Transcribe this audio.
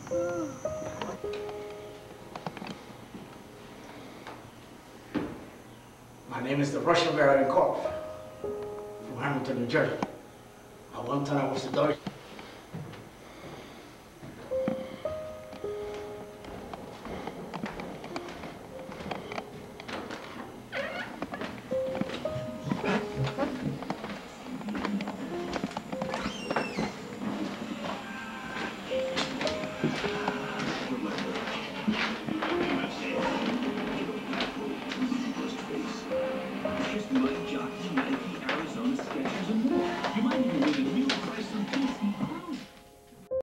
My name is the Russian Baron Corp from Hamilton, New Jersey. At one time I was the Dorothy.